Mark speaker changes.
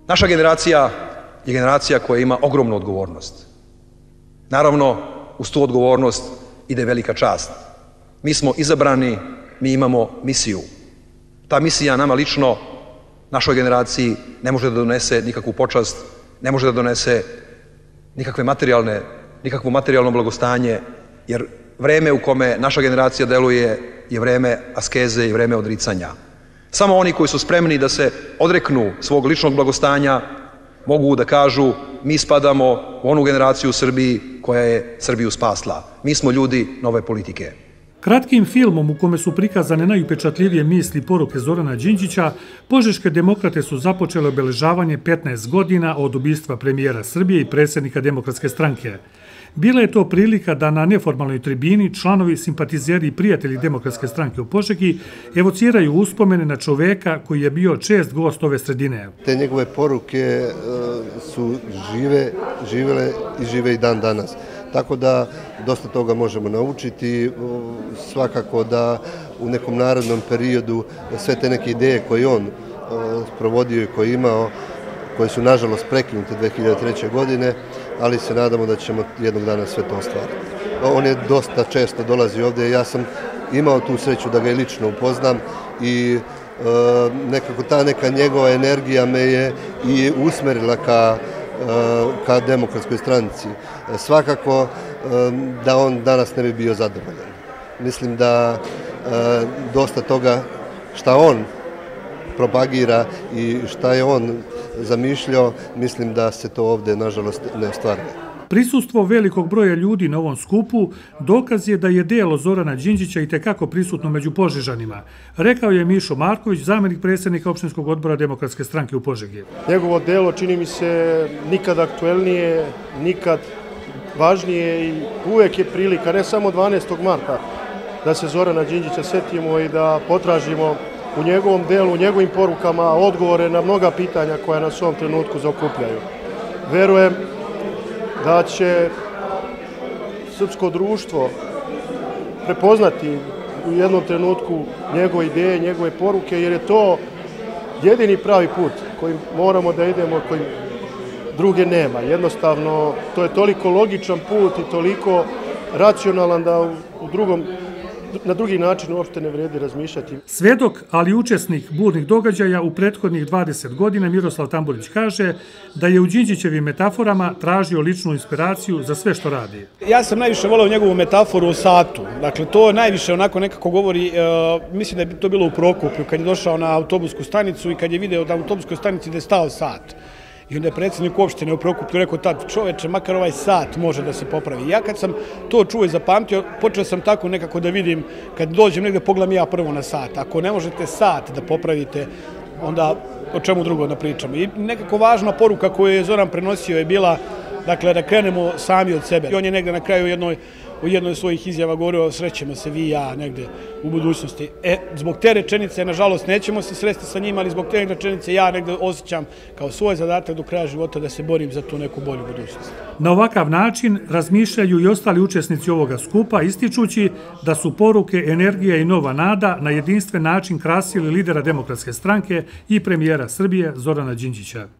Speaker 1: Naša generacija je generacija koja ima ogromnu odgovornost. Naravno, uz tu odgovornost ide velika čast. Mi smo izabrani, mi imamo misiju. Ta misija nama lično, našoj generaciji, ne može da donese nikakvu počast, ne može da donese nikakvo materijalno blagostanje, jer vreme u kome naša generacija deluje je vreme askeze i vreme odricanja. Samo oni koji su spremni da se odreknu svog ličnog blagostanja mogu da kažu mi spadamo u onu generaciju u Srbiji koja je Srbiju spasla. Mi smo ljudi nove politike.
Speaker 2: Kratkim filmom u kome su prikazane najupečatljivije misli i poruke Zorana Đinđića, požeške demokrate su započele obeležavanje 15 godina od ubistva premijera Srbije i predsjednika Demokratske stranke. Bila je to prilika da na neformalnoj tribini članovi, simpatizeri i prijatelji Demokratske stranke u Požegi evociraju uspomene na čoveka koji je bio čest gost ove sredine.
Speaker 3: Te njegove poruke su živele i žive i dan danas. Tako da dosta toga možemo naučiti, svakako da u nekom narednom periodu sve te neke ideje koje on provodio i koje je imao, koje su nažalost prekinute 2003. godine, ali se nadamo da ćemo jednog dana sve to ostvariti. On je dosta često dolazio ovdje, ja sam imao tu sreću da ga i lično upoznam i nekako ta neka njegova energija me je i usmerila ka Demokratskoj stranci. Svakako da on danas ne bi bio zadovoljan. Mislim da dosta toga šta on propagira i šta je on zamišljao, mislim da se to ovdje nažalost ne ostvaruje.
Speaker 2: Prisustvo velikog broja ljudi na ovom skupu dokaz je da je delo Zorana Đinđića itekako prisutno među Požežanima, rekao je Mišo Marković, zamjenik predsjednika opštinskog odbora Demokratske stranke u Požegi.
Speaker 4: Njegovo delo čini mi se nikad aktuelnije, nikad važnije i uvek je prilika, ne samo 12. marta, da se Zorana Đinđića setimo i da potražimo u njegovom delu, u njegovim porukama odgovore na mnoga pitanja koja nas u ovom trenutku zaokupljaju. Verujem da će srpsko društvo prepoznati u jednom trenutku njegove ideje, njegove poruke, jer je to jedini pravi put kojim moramo da idemo, kojim druge nema. Jednostavno, to je toliko logičan put i toliko racionalan da na drugi način uopšte ne vredi razmišljati.
Speaker 2: Svedok, ali učesnik burnih događaja u prethodnih 20 godina, Miroslav Tamburić kaže da je u Đinđićevim metaforama tražio ličnu inspiraciju za sve što radi.
Speaker 5: Ja sam najviše voleo njegovu metaforu o satu. Dakle, to najviše onako nekako govori, mislim da je to bilo u Prokuplju, kad je došao na autobusku stanicu i kad je video da u autobuskoj stanici da je stao sat. I onda je predsjednik opštine u Prokuplju rekao, tad čoveče, makar ovaj sat može da se popravi. Ja kad sam to čuo i zapamtio, počeo sam tako nekako da vidim, kad dođem negde pogledam ja prvo na sat. Ako ne možete sat da popravite, onda o čemu drugo da pričamo. I nekako važna poruka koju je Zoran prenosio je bila, dakle, da krenemo sami od sebe. I on je negde na kraju u jednoj od svojih izjava govorio, srećemo se vi i ja negde u budućnosti. Zbog te rečenice, nažalost, nećemo se sresti sa njima, ali zbog te rečenice ja negde osjećam kao svoj zadatak do kraja života da se borim za tu neku bolju budućnost.
Speaker 2: Na ovakav način razmišljaju i ostali učesnici ovoga skupa, ističući da su poruke, energija i nova nada na jedinstven način krasili lidera Demokratske stranke i premijera Srbije Zorana Đinđića.